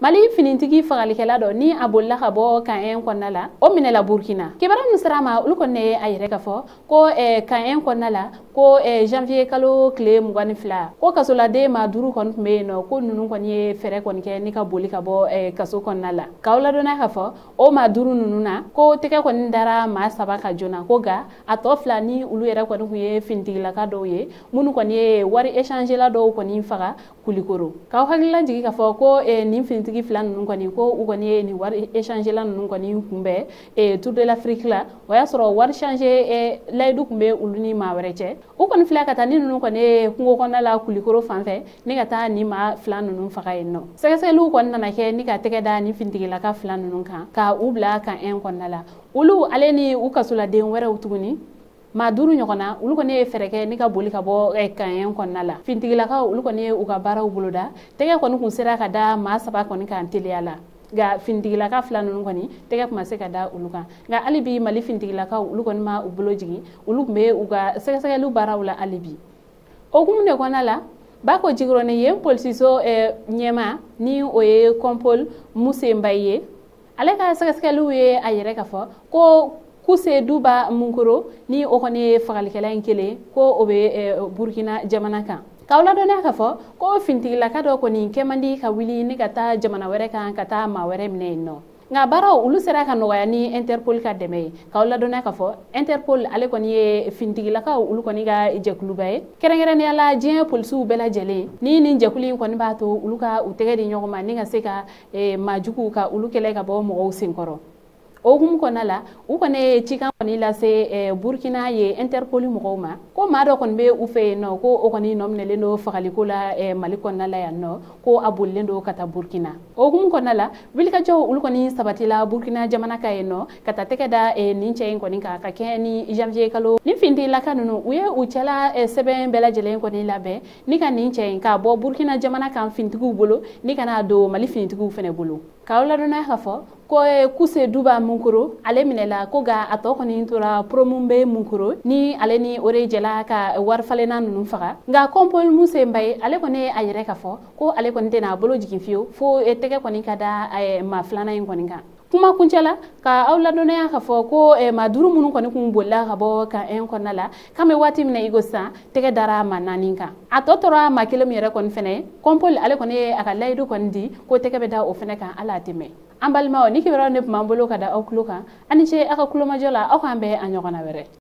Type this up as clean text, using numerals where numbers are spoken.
mali finintigi fagalikɛla dɔ ni a bolila ka bɔ kan kɔnɔna la o minɛla Burkina kibaru min sera ma olu kɔni ye a yɛrɛ ka fɔ ko kan kɔnɔna la ko janvier kalo tile 22 ko kasoladen ma 5 kɔni tun bɛ yen nɔ ko ninnu kɔni ye fɛrɛ kɔni kɛ ni ka boli ka bɔ kaso kɔnɔna la k'aw ladɔnna ka fɔ o ma 5 ninnu na ko tɛgɛ kɔni dara maa 7 ka joona ko ga a tɔ 2 ni olu yɛrɛ kɔni tun ye finitigilaka dɔw ye minnu kɔni ye wari échanger la dɔw kɔni faga Kulikoro k'aw hakilila jigi ka fɔ ko nin finitigi 2 ninnu kɔni ko u kɔni ye nin wari échanger la ninnu kɔni kunbɛn Tour de l'Afrique la o y'a sɔrɔ wari changer layidu tun bɛ olu ni maa wɛrɛ cɛ u kɔni filɛ ka taa ni ninnu kɔni ye kungo kɔnɔna la Kulikoro fanfɛ ni ka taa ni maa 2 ninnu faga yen nɔ sɛgɛsɛgɛliw kɔni nana kɛ ni ka tɛgɛ da ni finitigilaka 2 ninnu kan ka u bila kan kɔnɔna la olu ale ni u kasoladen wɛrɛw tuguni maa 5 ɲɔgɔnna olu kɔni ye fɛrɛ kɛ ni ka boli ka bɔ kan kɔnɔna la finitigilakaw olu kɔni ye u ka baaraw boloda tɛgɛ kɔni kun sera ka da maa 7 kɔni kan teliya la nka finitigilaka 2 ninnu kɔni tɛgɛ kuma se ka da olu kan nka hali bi mali finitigilakaw olu kɔni ma u bolo jigin olu kun bɛ u ka sɛgɛsɛgɛliw baaraw la hali bi o hukumu de kɔnɔna la Bako Jikɔrɔni ye polisiso ɲɛma ni o ye Kɔnpol Muse Mbaye ye ale ka sɛgɛsɛgɛliw ye a yɛrɛ ka fɔ ko Kuse Duba Munkoro ni o kɔni ye fagalikɛla in kelen ko o bɛ Burkina jamana kan k'aw ladɔnniya ka fɔ ko finitigilaka dɔ kɔni kɛ man di ka wuli ni ka taa jamana wɛrɛ kan ka taa maa wɛrɛ minɛ yen nɔ nka baaraw olu sera ka nɔgɔya ni Interpol ka dɛmɛ ye k'aw ladɔnniya ka fɔ Interpol ale kɔni ye finitigilakaw olu kɔni ka jɛkuluba ye kɛrɛnkɛrɛnnenya la diɲɛ polisiw bɛɛ lajɛlen ni nin jɛkulu in kɔni b'a to olu ka u tɛgɛ di ɲɔgɔn ma ni ka se ka maajuguw ka olu kɛlɛ ka bɔ mɔgɔw senkɔrɔ o hukumu kɔnɔna la u kɔni ye cikan kɔni lase Burkina ye Interpol mɔgɔw ma ko maa dɔ kɔni bɛ u fɛ yen nɔ ko o kɔni nɔ minɛlen don fagaliko la Mali kɔnɔna la yan nɔ ko a bolilen don ka taa Burkina o hukumu kɔnɔna la wulikajɔw olu kɔni sabatila Burkina jamana ka yen nɔ ka taa tɛgɛ da nin cɛ in kɔni kan ka kɛ ni janvier kalo ni finitigilaka ninnu u ye u cɛla sɛbɛn bɛɛ lajɛlen kɔni labɛn ni ka nin cɛ in ka bɔ Burkina jamana kan finitigiw bolo ni ka n'a don Mali finitigiw fana bolo k'aw ladɔnniya ka fɔ ko Kuse Duba Munkoro ale minɛla ko ga a tɔ kɔni tora Promumbe Munkoro ni ale ni o de jɛla ka wari falenna ninnu faga nka Kɔnpol Muse Mbaye ale kɔni ye a yɛrɛ ka fɔ ko ale kɔni tɛna a bolo jigin fiyewu fo tɛgɛ kɔni ka da maa 2nan in kɔni kan kuma kuncɛ la ka aw ladɔnniya ka fɔ ko maa 5 minnu kɔni kun bolila ka bɔ kan kɔnɔna la k'an bɛ waati min na i ko sisan tɛgɛ dara maa 4 kan a tɔ tora maa 1 min yɛrɛ kɔni fɛnɛ Kɔnpol ale kɔni ye a ka layidu kɔni di ko tɛgɛ bɛ da o fɛnɛ kan ala tɛmɛ an balimaw ni kibaruya ne tun b'an bolo ka da aw tulo kan ani ce aw ka kulomajɔ la aw k'an bɛn a ɲɔgɔnna wɛrɛ